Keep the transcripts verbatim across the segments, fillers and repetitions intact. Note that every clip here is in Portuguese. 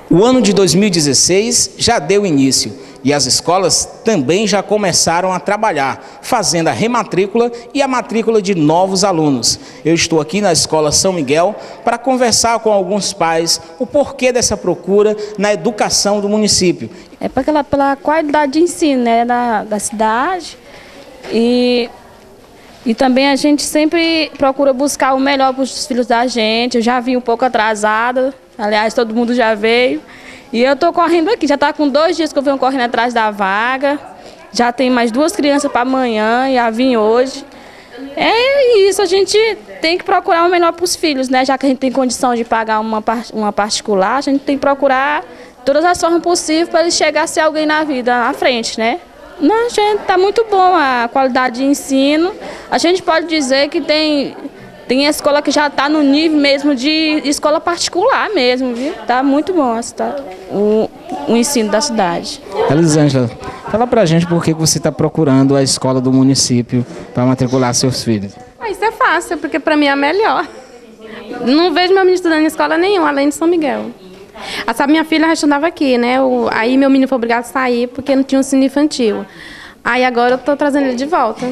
O ano de dois mil e dezesseis já deu início e as escolas também já começaram a trabalhar, fazendo a rematrícula e a matrícula de novos alunos. Eu estou aqui na Escola São Miguel para conversar com alguns pais o porquê dessa procura na educação do município. É pela, pela qualidade de ensino, né, da, da cidade e, e também a gente sempre procura buscar o melhor para os filhos da gente. Eu já vim um pouco atrasada. Aliás, todo mundo já veio. E eu estou correndo aqui. Já está com dois dias que eu venho correndo atrás da vaga. Já tem mais duas crianças para amanhã e já vim hoje. É isso, a gente tem que procurar o melhor para os filhos, né? Já que a gente tem condição de pagar uma, uma particular, a gente tem que procurar todas as formas possíveis para ele chegar a ser alguém na vida, à frente, né? Não, gente, está muito bom a qualidade de ensino. A gente pode dizer que tem... Tem escola que já está no nível mesmo de escola particular mesmo, viu? Está muito bom tá? o, o ensino da cidade. Elisângela, fala pra gente por que você está procurando a escola do município para matricular seus filhos. Ah, isso é fácil, porque para mim é a melhor. Não vejo meu menino estudando em escola nenhuma, além de São Miguel. Essa minha filha já estudava aqui, né? O, aí meu menino foi obrigado a sair porque não tinha um ensino infantil. Aí agora eu estou trazendo ele de volta.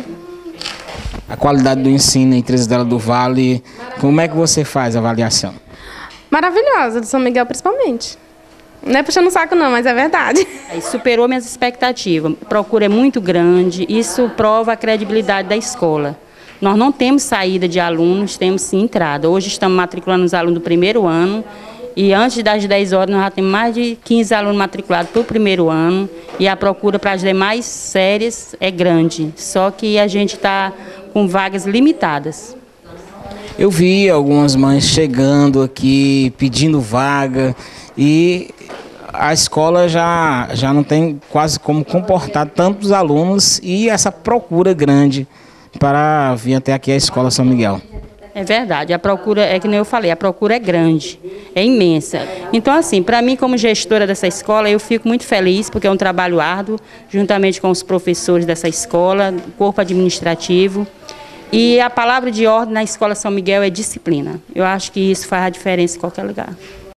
A qualidade do ensino em Três Delas do Vale, como é que você faz a avaliação? Maravilhosa, do São Miguel principalmente. Não é puxando o saco não, mas é verdade. Superou minhas expectativas. A procura é muito grande, isso prova a credibilidade da escola. Nós não temos saída de alunos, temos sim entrada. Hoje estamos matriculando os alunos do primeiro ano e antes das dez horas nós já temos mais de quinze alunos matriculados para o primeiro ano e a procura para as demais séries é grande, só que a gente está com vagas limitadas. Eu vi algumas mães chegando aqui, pedindo vaga e a escola já, já não tem quase como comportar tantos alunos e essa procura grande para vir até aqui a Escola São Miguel. É verdade, a procura, é que nem eu falei, a procura é grande, é imensa. Então, assim, para mim, como gestora dessa escola, eu fico muito feliz, porque é um trabalho árduo, juntamente com os professores dessa escola, corpo administrativo. E a palavra de ordem na Escola São Miguel é disciplina. Eu acho que isso faz a diferença em qualquer lugar.